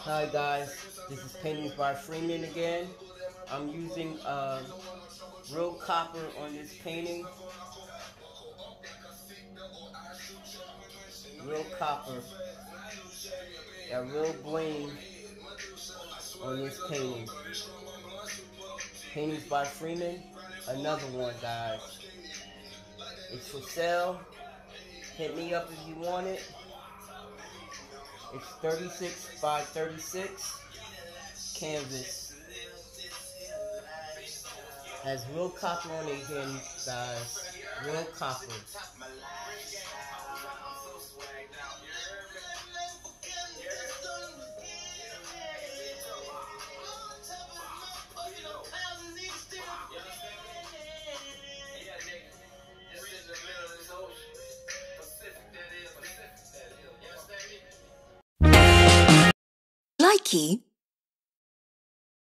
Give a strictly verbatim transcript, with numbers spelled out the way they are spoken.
Hi guys, this is Paintings by Freeman again. I'm using uh, real copper on this painting. Real copper. Got real bling on this painting. Paintings by Freeman. Another one, guys. It's for sale. Hit me up if you want it. It's thirty-six by thirty-six canvas. Has real copper on it again, guys. Real copper. Likey